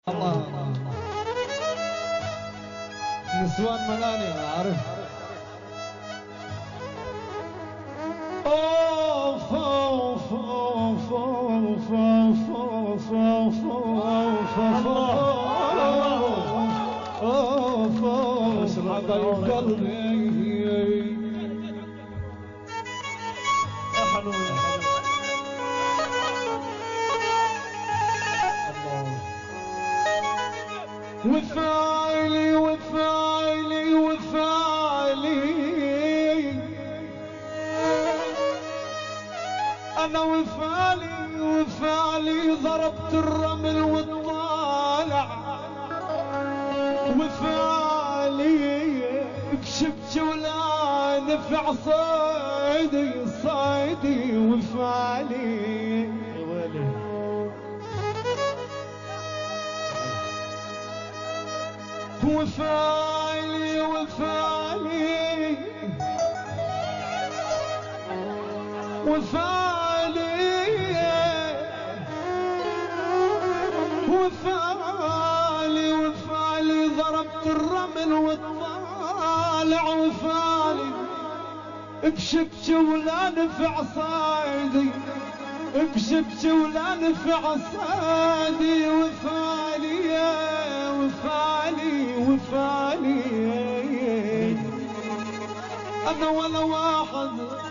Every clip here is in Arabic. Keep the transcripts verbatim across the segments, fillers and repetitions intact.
الله نسوان ملاني عارف. اوف اوف اوف اوف اوف اوف اوف اوف اوف حبايب قلبي يا حلو يا حلو. وفعلي وفعلي وفعلي أنا وفعلي وفعلي ضربت الرمل والطالع وفعلي كشفت ولا نفع صيدي صيدي وفعلي يا ويلي وفعلي وفعلي وفعلي وفعلي وفعلي ضربت الرمل والطالع وفعلي بشبش ولا نفع صيدي بشبش ولا نفع صيدي وفعلي وفعلي وفعلي أنا ولا واحد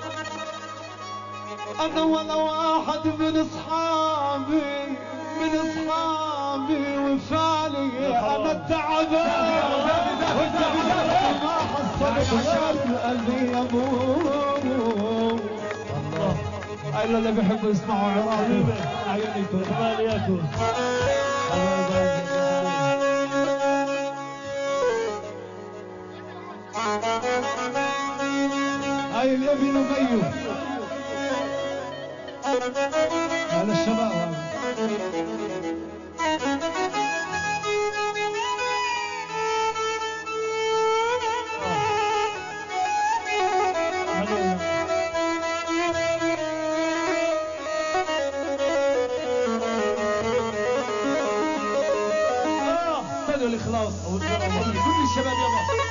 أنا ولا واحد من أصحابي من أصحابي وفعلي أنا تعبان ما حصلت شاب قلبي يموت. الله اللي بيحبوا يسمعوا عراقي عيونكم مالياكم. هاي الابن وبيو هذا الشباب صدوا الاخلاص كل الشباب يلا.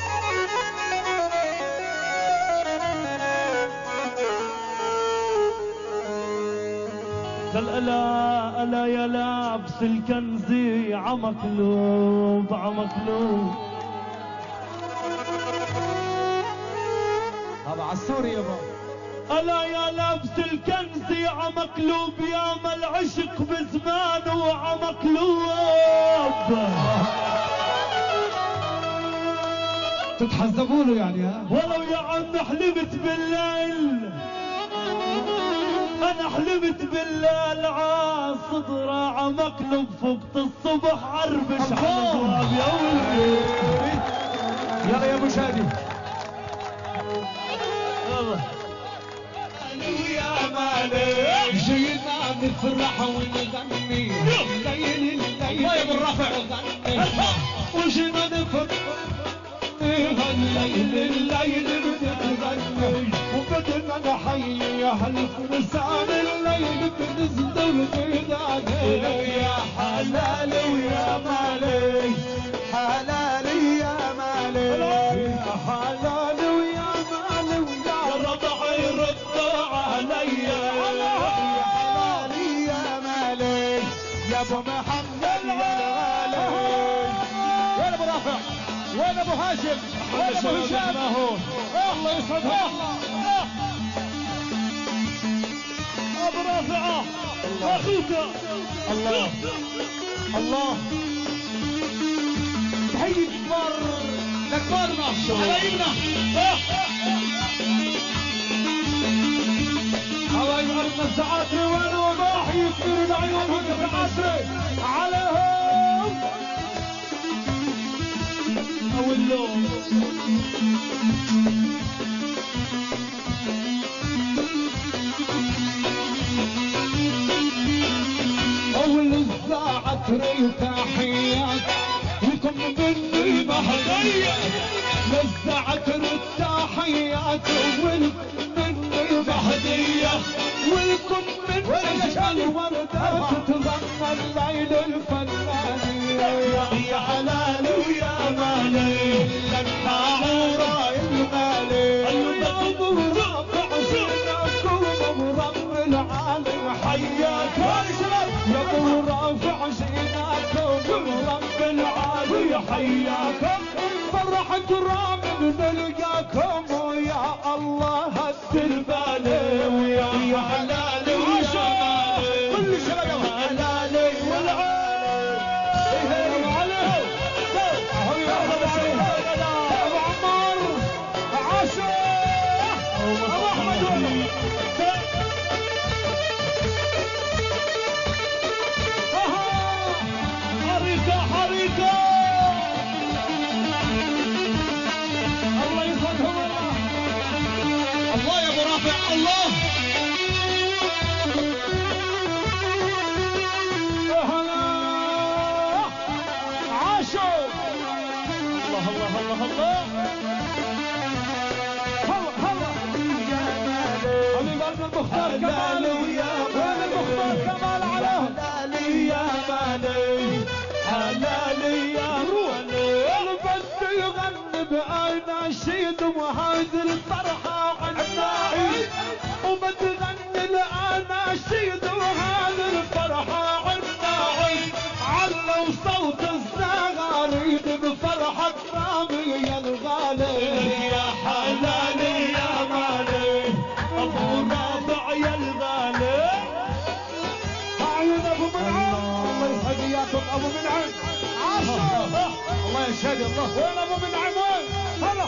قال ألا ألا يا لابس الكنزي عمقلوب عمقلوب. هذا على السوري يابا. ألا يا لابس الكنزي عمقلوب يا ما العشق بزمانه عمقلوب. تتحزبوا له يعني ها؟ ولو يا عم حلمت بالليل أنا حلمت بالليل عالصدرة مقلب فوقت الصبح عربش على الباب يا ولدي. يلا يا ابو شادي يلا يا مالك جينا نفرح ونغني الليل الليل يا ابو الرفع وجينا نفرح الليل الليل بنغني وبدنا نحيي هالفرسان الليل بنزدر بيداني يا حلال ويا مالي حلال يا مالي يا حلال ويا مالي ويا رضع يرد علي يا حلال يا مالي يا ابو محمد يا الغالي. وين ابو رافع وين ابو هاشم وين ابو هشام الله يسعدك ابو رافعه اخوك الله الله. تحيي كبار لكبارنا حبايبنا حبايب ارضنا السعاتري وين وضاح يكبر العيون السعاتري عليهم او اللون. اول الساعة تري تحيات لكم مني بهدية للساعة تري التحيات ولكم مني بهدية ولكم مني الوردة تتغنى الليل الفنانية يا حلالي يا مالي لك حاورة المالي يا ابو رافع زينكم ورب العالم حياك يا ابو رافع زينكم ورب العالم حياك فرح كرام نلقاكم ويا الله الدربالي ويا حلالي يا مالي كل شباب حلالي والعين ابو عمار عاشور ابو احمد حريقة حريقة الله يسعدهم الله يا ابو رافع الله عاشوا الله الله الله الله هلا هلا حبيب قلب المختار كمال وين المختار كمال عليه حلالي يا مالي حلالي يا مالي بدي يغني بأناشيد وهذه الفرحة عناعي وبدي يغني الأناشيد وهذه الفرحة عناعي علو صوت الزغاريد بفرحة رامي يا الغالي يا حلالي يا مالي ابو رافع يا الغالي اعين ابو منعم الله يسعد اياكم ابو منعم عاشور الله يشهد الله وين ابو منعم وين هلا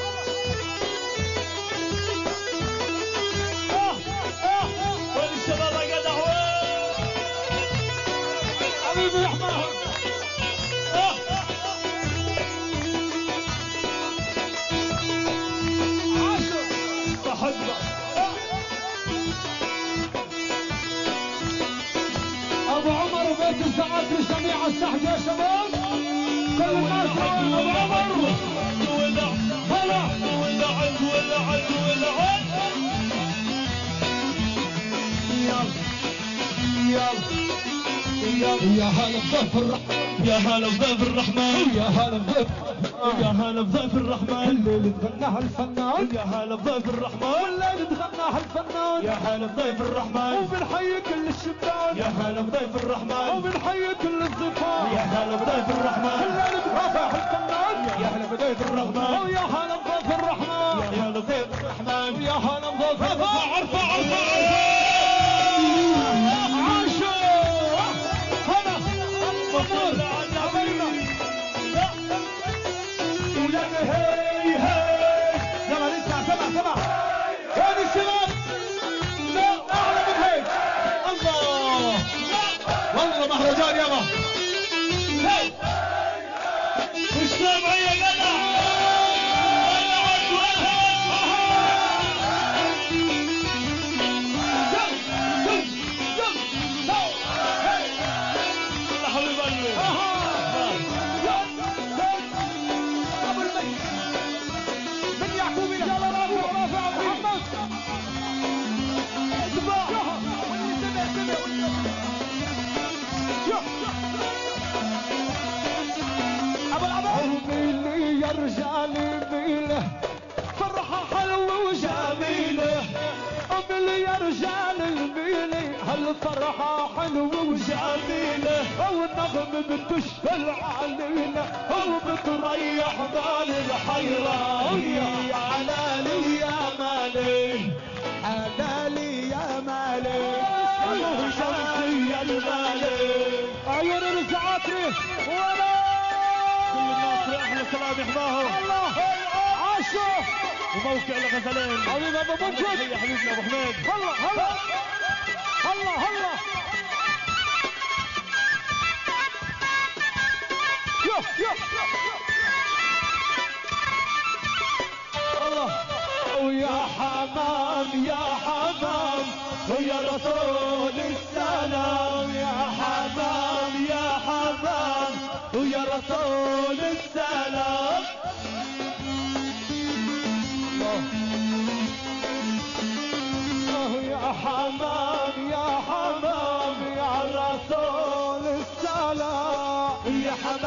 وين الشباب يا جدع وين حبيبي احمد عاشور صحبنا ابو عمر وبيت السعادة لجميع السحب يا شباب كل الناس ابو عمر ولع هلا ولعت ولعت ولعت يا هلا بضيف الرحمن يا هلا بضيف الرحمن يا هلا بضيف يا هلا بضيف الرحمن الليل تغناها الفنان يا هلا بضيف الرحمن والليل تغناها الفنان يا هلا بضيف الرحمن وبنحيي كل الشبان يا هلا بضيف الرحمن وبنحيي كل الضيفان يا هلا بضيف الرحمن الليل برافع الفنان يا هلا بضيف الرحمن ويا هلا بضيف الرحمن يا هلا بضيف الرحمن يا هلا بضيف ارفع الرحمن ارفع ارفع عاشور هلا مبروك حبيبنا ولاد هي هي يلا نسمع سمع سمع وين الشباب لا اعلى من هيك الله والله مهرجان يابا مش سامع يا جدع ولعت والله حبيب قلبي ابو المجد من يعقوب الى رافع رافع محمد اسمع واللي سمع سمع ابو العباس ميلي يا رجال ميله فرحه حلوه وجميله ميلي يا رجال الميله هالفرحه حلوه وجميله والنغم بتشفى علينا وبتريح بال الحيران يا حلالي يا مالي حلالي يا مالي ابو شمسي يا المالي عيون الزعاتري ولا كل الناس احلى سلام يحماهم الله عاشوا وموقع الغزلين حبيب ابو منجد يا حبيبنا ابو حميد هلا هلا هلا هلا يو يو الله ويا حمام يا حمام ويا رسول السلام يا حمام يا حمام ويا رسول السلام الله يا حمام